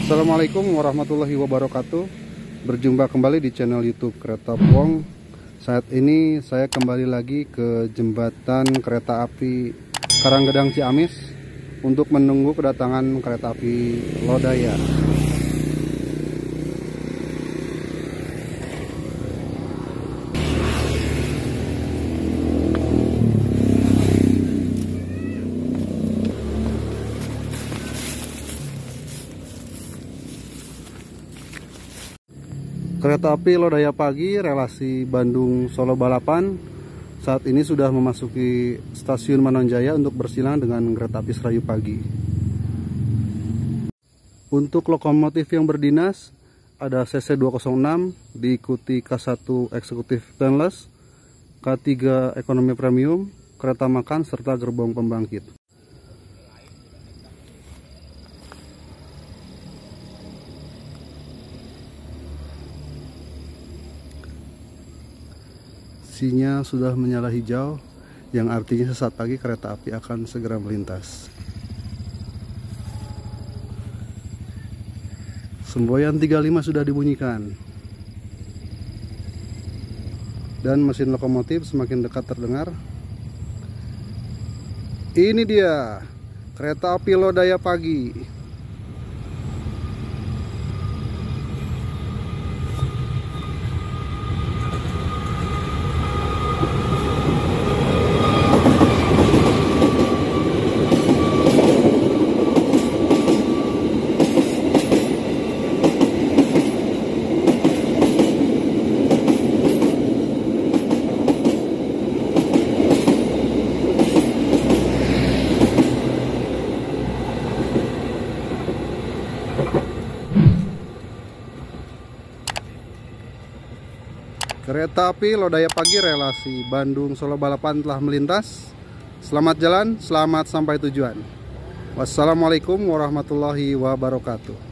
Assalamualaikum warahmatullahi wabarakatuh. Berjumpa kembali di channel YouTube Kereta Puong. Saat ini saya kembali lagi ke jembatan kereta api Karanggedang Ciamis untuk menunggu kedatangan kereta api Lodaya. Kereta api Lodaya pagi relasi Bandung Solo Balapan saat ini sudah memasuki stasiun Manonjaya untuk bersilang dengan kereta api Serayu pagi. Untuk lokomotif yang berdinas ada CC 206 diikuti K1 Eksekutif Stainless, K3 Ekonomi Premium, kereta makan serta gerbong pembangkit. Sinyal sudah menyala hijau, yang artinya sesaat lagi kereta api akan segera melintas. Semboyan 35 sudah dibunyikan. Dan mesin lokomotif semakin dekat terdengar. Ini dia, kereta api Lodaya pagi. Kereta api Lodaya pagi relasi Bandung Solo Balapan telah melintas. Selamat jalan, selamat sampai tujuan. Wassalamualaikum warahmatullahi wabarakatuh.